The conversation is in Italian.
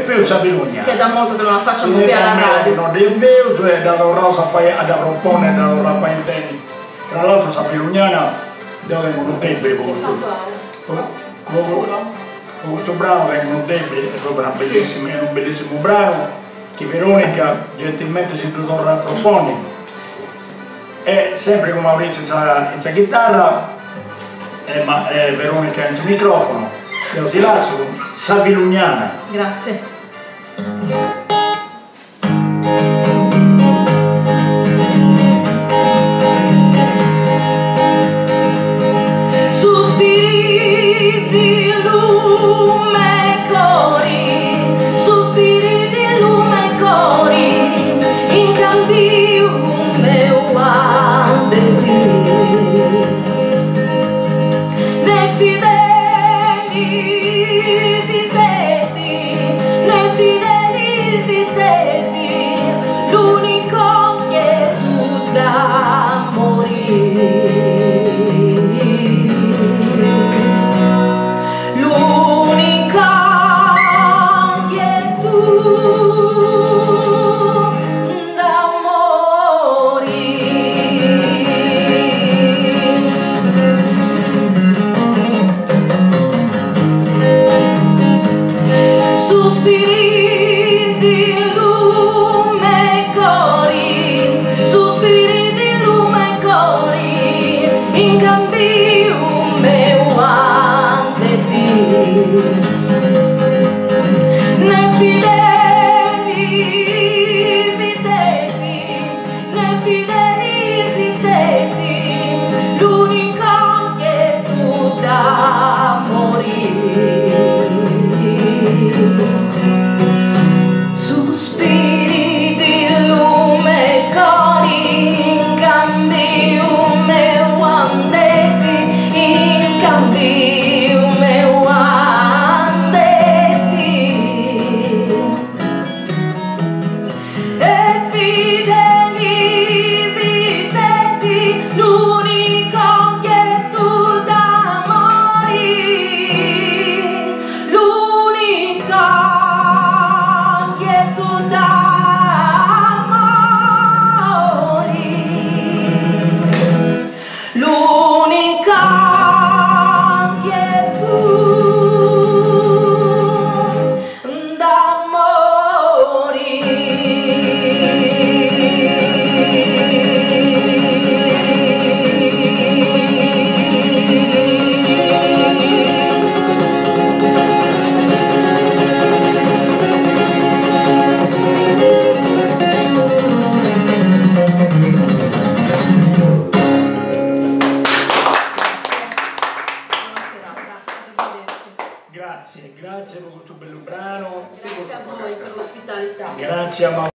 più Sabilugna. Che da molto che non la facciamo qui alla radio. Non di più, cioè da Rosa poi ad Aropone, da Rosa poi in tempi. Tra l'altro Sabilugnana dove vengono deboli con questo brano vengono deboli, è proprio un bellissimo brano che Veronica gentilmente si torna a proporre. E sempre con Maurizio in chitarra e Veronica in microfono. Io ti lascio con Sabilugnana. Grazie. Grazie per questo bello brano. Grazie a voi per l'ospitalità. Grazie a